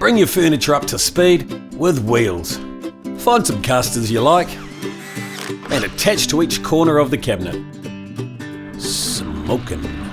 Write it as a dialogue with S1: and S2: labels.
S1: bring your furniture up to speed with wheels. Find some casters you like and attach to each corner of the cabinet. Smoking.